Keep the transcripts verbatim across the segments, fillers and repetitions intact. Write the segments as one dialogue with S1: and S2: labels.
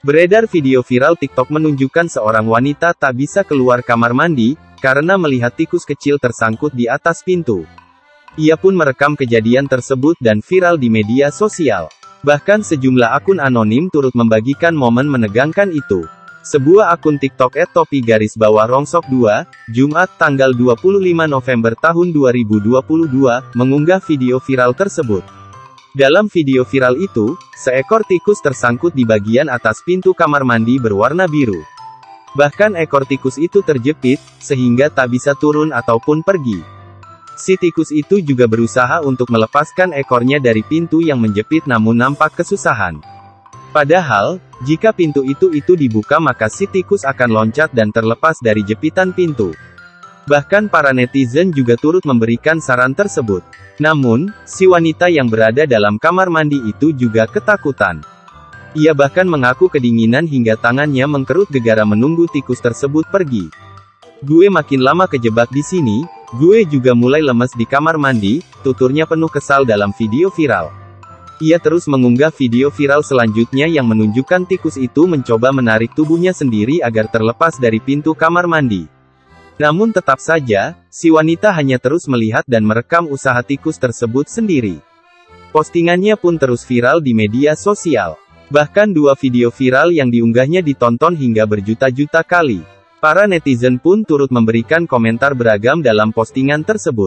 S1: Beredar video viral TikTok menunjukkan seorang wanita tak bisa keluar kamar mandi, karena melihat tikus kecil tersangkut di atas pintu. Ia pun merekam kejadian tersebut dan viral di media sosial. Bahkan sejumlah akun anonim turut membagikan momen menegangkan itu. Sebuah akun TikTok et topi garis bawah rongsok dua, Jumat tanggal dua puluh lima November tahun dua ribu dua puluh dua, mengunggah video viral tersebut. Dalam video viral itu, seekor tikus tersangkut di bagian atas pintu kamar mandi berwarna biru. Bahkan ekor tikus itu terjepit, sehingga tak bisa turun ataupun pergi. Si tikus itu juga berusaha untuk melepaskan ekornya dari pintu yang menjepit namun nampak kesusahan. Padahal, jika pintu itu itu dibuka maka si tikus akan loncat dan terlepas dari jepitan pintu. Bahkan para netizen juga turut memberikan saran tersebut. Namun, si wanita yang berada dalam kamar mandi itu juga ketakutan. Ia bahkan mengaku kedinginan hingga tangannya mengkerut gegara menunggu tikus tersebut pergi. "Gue makin lama kejebak di sini, gue juga mulai lemes di kamar mandi," tuturnya penuh kesal dalam video viral. Ia terus mengunggah video viral selanjutnya yang menunjukkan tikus itu mencoba menarik tubuhnya sendiri agar terlepas dari pintu kamar mandi. Namun tetap saja, si wanita hanya terus melihat dan merekam usaha tikus tersebut sendiri. Postingannya pun terus viral di media sosial. Bahkan dua video viral yang diunggahnya ditonton hingga berjuta-juta kali. Para netizen pun turut memberikan komentar beragam dalam postingan tersebut.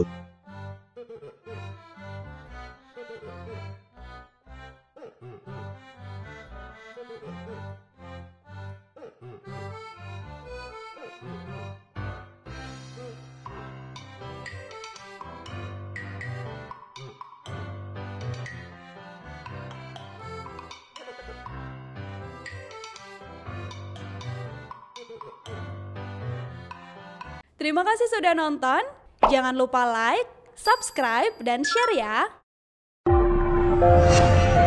S2: Terima kasih sudah nonton, jangan lupa like, subscribe, dan share ya!